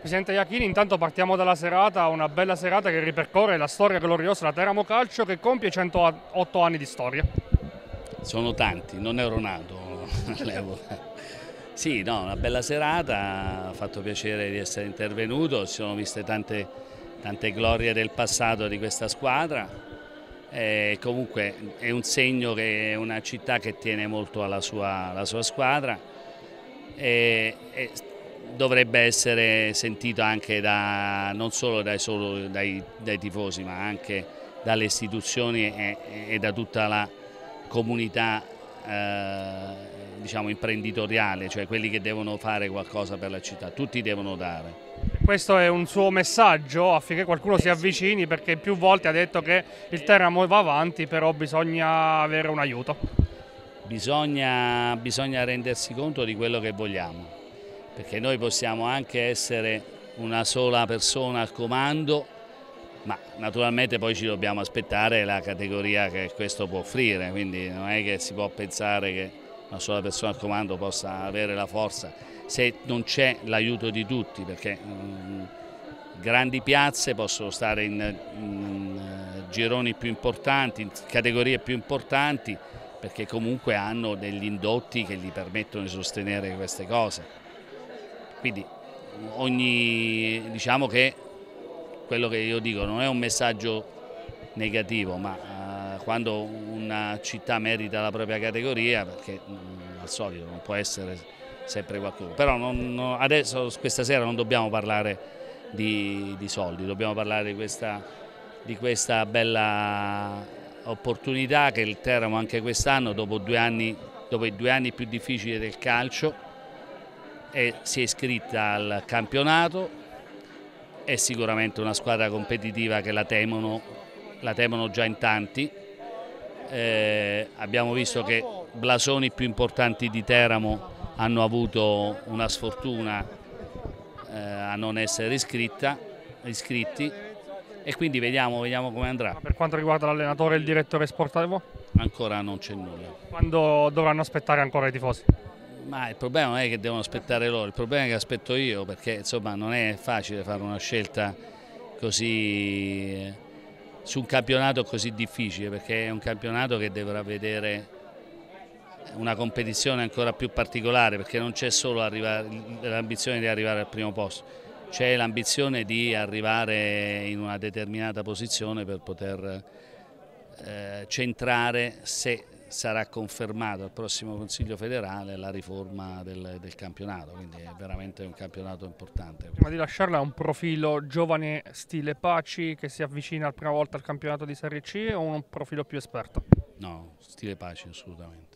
Presidente Iachini, intanto partiamo dalla serata, una bella serata che ripercorre la storia gloriosa della Teramo Calcio che compie 108 anni di storia. Sono tanti, non ero nato all'epoca. Sì, no, una bella serata, ha fatto piacere di essere intervenuto, si sono viste tante glorie del passato di questa squadra. Comunque è un segno che è una città che tiene molto alla sua squadra e dovrebbe essere sentito anche non solo dai tifosi, ma anche dalle istituzioni e da tutta la comunità diciamo imprenditoriale, cioè quelli che devono fare qualcosa per la città, tutti devono dare. Questo è un suo messaggio affinché qualcuno si Sì. avvicini perché più volte ha detto che il Teramo va avanti, però bisogna avere un aiuto. Bisogna rendersi conto di quello che vogliamo, perché noi possiamo anche essere una sola persona al comando, ma naturalmente poi ci dobbiamo aspettare la categoria che questo può offrire, quindi non è che si può pensare che una sola persona al comando possa avere la forza se non c'è l'aiuto di tutti, perché grandi piazze possono stare in gironi più importanti, in categorie più importanti, perché comunque hanno degli indotti che gli permettono di sostenere queste cose. Quindi diciamo che quello che io dico non è un messaggio negativo, ma quando una città merita la propria categoria, perché al solito non può essere sempre qualcuno. Però adesso questa sera non dobbiamo parlare di soldi, dobbiamo parlare di questa bella opportunità che il Teramo anche quest'anno, dopo i 2 anni più difficili del calcio, si è iscritta al campionato. È sicuramente una squadra competitiva che la temono già in tanti. Abbiamo visto che blasoni più importanti di Teramo hanno avuto una sfortuna a non essere iscritti e quindi vediamo come andrà. Per quanto riguarda l'allenatore e il direttore sportivo, Ancora non c'è nulla. quando dovranno aspettare ancora i tifosi? Ma il problema non è che devono aspettare loro, il problema è che aspetto io, perché insomma non è facile fare una scelta così su un campionato così difficile, perché è un campionato che dovrà vedere una competizione ancora più particolare, perché non c'è solo l'ambizione di arrivare al primo posto, c'è l'ambizione di arrivare in una determinata posizione per poter centrare, se sarà confermato al prossimo Consiglio federale, la riforma del campionato, quindi è veramente un campionato importante. Prima di lasciarla, un profilo giovane stile Paci che si avvicina la prima volta al campionato di Serie C o un profilo più esperto? No, stile Paci assolutamente.